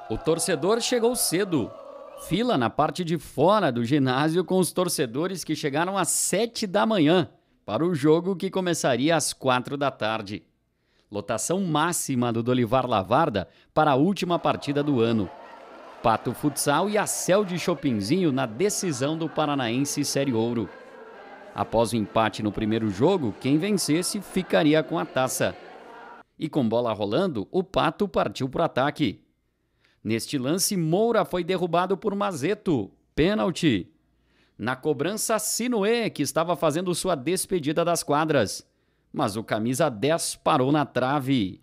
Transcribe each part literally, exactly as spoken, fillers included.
O torcedor chegou cedo. Fila na parte de fora do ginásio com os torcedores que chegaram às sete da manhã para o jogo que começaria às quatro da tarde. Lotação máxima do Dolivar Lavarda para a última partida do ano. Pato Futsal e a Cel de Chopinzinho na decisão do Paranaense Série Ouro. Após o empate no primeiro jogo, quem vencesse ficaria com a taça. E com bola rolando, o Pato partiu para o ataque. Neste lance, Moura foi derrubado por Mazeto. Pênalti. Na cobrança, Sinuê, que estava fazendo sua despedida das quadras. Mas o camisa dez parou na trave.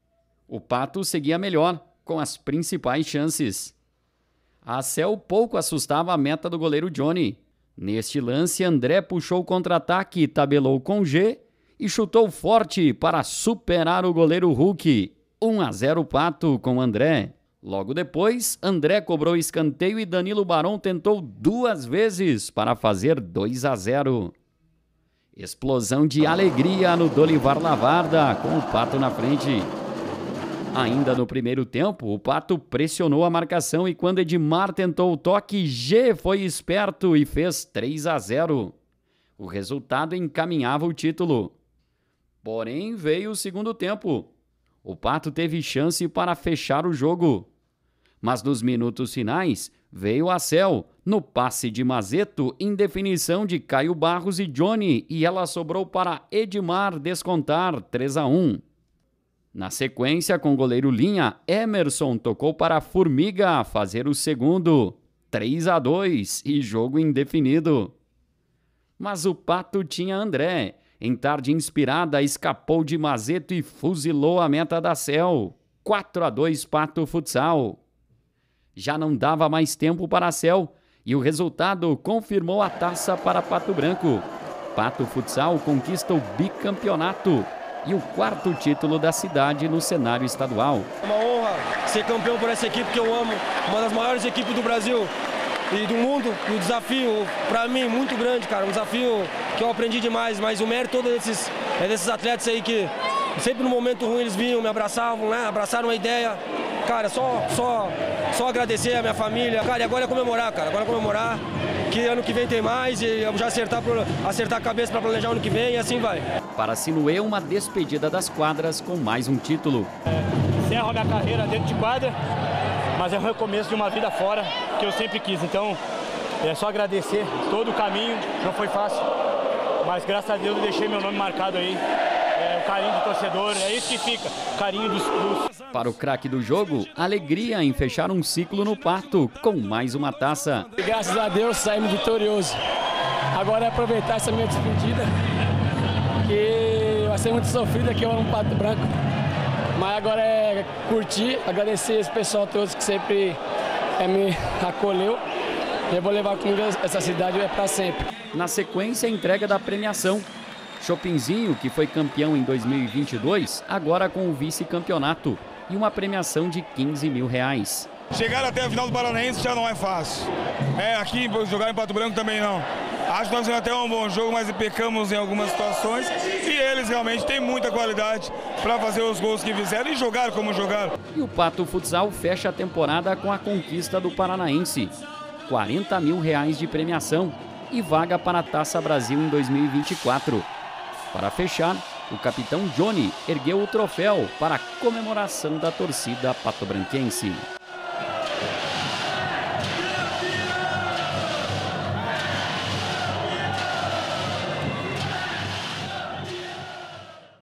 O Pato seguia melhor, com as principais chances. A Cel pouco assustava a meta do goleiro Johnny. Neste lance, André puxou o contra-ataque, tabelou com G e chutou forte para superar o goleiro Hulk. um a zero Pato com André. Logo depois, André cobrou escanteio e Danilo Barão tentou duas vezes para fazer dois a zero. Explosão de alegria no Dolivar Lavarda, com o Pato na frente. Ainda no primeiro tempo, o Pato pressionou a marcação e quando Edmar tentou o toque, G foi esperto e fez três a zero. O resultado encaminhava o título. Porém, veio o segundo tempo. O Pato teve chance para fechar o jogo. Mas nos minutos finais, veio a Cel, no passe de Mazeto, em definição de Caio Barros e Johnny, e ela sobrou para Edmar descontar três a um. Na sequência, com o goleiro Linha, Emerson tocou para a Formiga fazer o segundo, três a dois, e jogo indefinido. Mas o Pato tinha André. Em tarde inspirada, escapou de Mazeto e fuzilou a meta da Cel. quatro a dois Pato Futsal. Já não dava mais tempo para a Cel e o resultado confirmou a taça para Pato Branco. Pato Futsal conquista o bicampeonato e o quarto título da cidade no cenário estadual. É uma honra ser campeão por essa equipe que eu amo, uma das maiores equipes do Brasil e do mundo. E o desafio, para mim, muito grande, cara. Um desafio que eu aprendi demais, mas o mérito todo desses, é desses atletas aí que sempre no momento ruim eles vinham, me abraçavam, né? Abraçaram a ideia. Cara, só, só, só agradecer a minha família. Cara, e agora é comemorar, cara. Agora é comemorar que ano que vem tem mais e eu já acertar, acertar a cabeça para planejar ano que vem e assim vai. Para Sinuê, uma despedida das quadras com mais um título. É, encerro a minha carreira dentro de quadra, mas é o recomeço de uma vida fora que eu sempre quis. Então, é só agradecer todo o caminho. Não foi fácil, mas graças a Deus eu deixei meu nome marcado aí. É, o carinho do torcedor, é isso que fica, carinho dos... dos... Para o craque do jogo, alegria em fechar um ciclo no Pato, com mais uma taça. Graças a Deus saímos vitoriosos. Agora é aproveitar essa minha despedida, que vai ser muito sofrida aqui no Pato Branco. Mas agora é curtir, agradecer esse pessoal todos que sempre é, me acolheu. Eu vou levar comigo essa cidade para sempre. Na sequência, a entrega da premiação. Chopinzinho, que foi campeão em dois mil e vinte e dois, agora com o vice-campeonato e uma premiação de quinze mil reais. Chegar até a final do Paranaense já não é fácil. É, aqui jogar em Pato Branco também não. Acho que nós fizemos até um bom jogo, mas pecamos em algumas situações e eles realmente têm muita qualidade para fazer os gols que fizeram e jogar como jogaram. E o Pato Futsal fecha a temporada com a conquista do Paranaense. quarenta mil reais de premiação e vaga para a Taça Brasil em dois mil e vinte e quatro. Para fechar, o capitão Johnny ergueu o troféu para a comemoração da torcida patobranquense.